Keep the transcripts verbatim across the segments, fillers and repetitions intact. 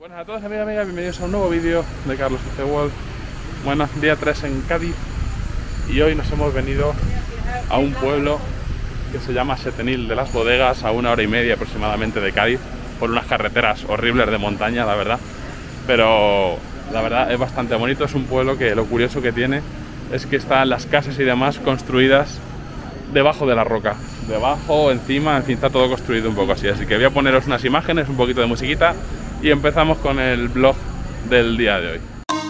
Buenas a todos, amigas y amigas, bienvenidos a un nuevo vídeo de Carlos F. World. Bueno, día tres en Cádiz y hoy nos hemos venido a un pueblo que se llama Setenil de las Bodegas, a una hora y media aproximadamente de Cádiz, por unas carreteras horribles de montaña, la verdad. Pero la verdad es bastante bonito, es un pueblo que lo curioso que tiene es que están las casas y demás construidas debajo de la roca, debajo, encima, en fin, está todo construido un poco así. Así que voy a poneros unas imágenes, un poquito de musiquita y empezamos con el vlog del día de hoy.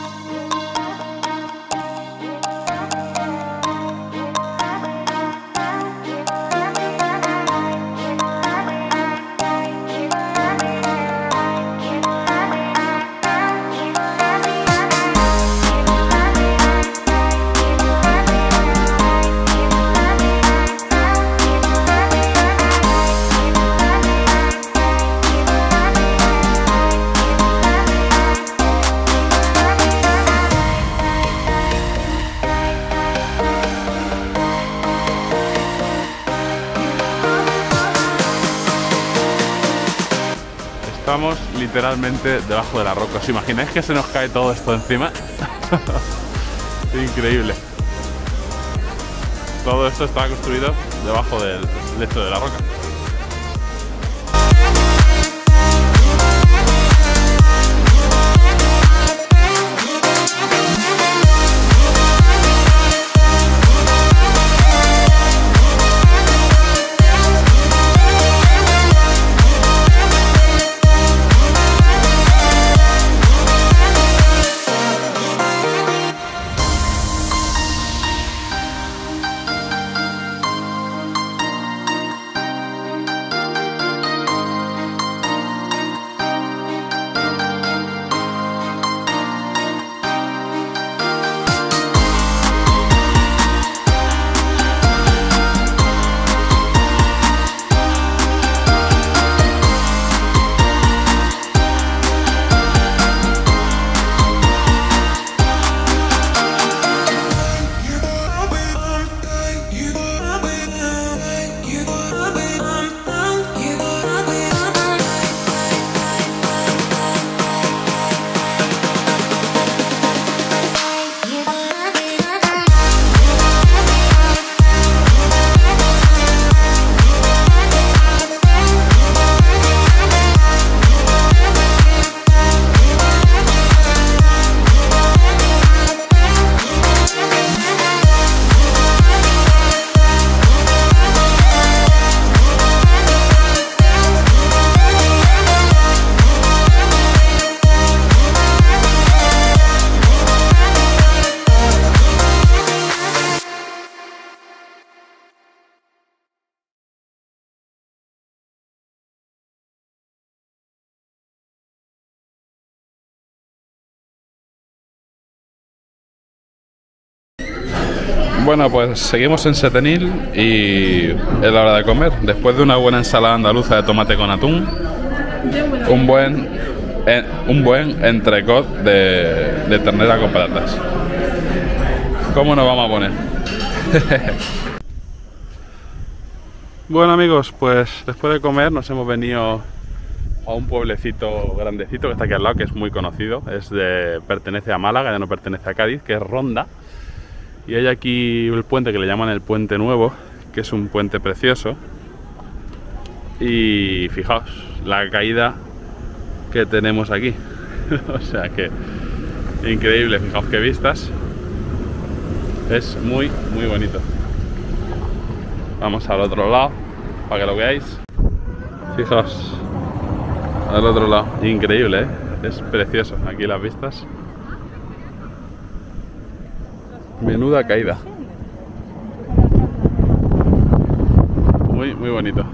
Estamos literalmente debajo de la roca. ¿Os imagináis que se nos cae todo esto encima? Increíble. Todo esto está construido debajo del lecho de la roca. Bueno, pues seguimos en Setenil y es la hora de comer. Después de una buena ensalada andaluza de tomate con atún, un buen, eh, un buen entrecot de, de ternera con patatas. ¿Cómo nos vamos a poner? Bueno, amigos, pues después de comer nos hemos venido a un pueblecito grandecito que está aquí al lado, que es muy conocido. Es de, pertenece a Málaga, ya no pertenece a Cádiz, que es Ronda. Y hay aquí el puente que le llaman el Puente Nuevo, que es un puente precioso. Y fijaos la caída que tenemos aquí. O sea que increíble, fijaos qué vistas. Es muy, muy bonito. Vamos al otro lado para que lo veáis. Fijaos al otro lado, increíble, ¿eh? Es precioso aquí las vistas. Menuda caída. Muy, muy bonito.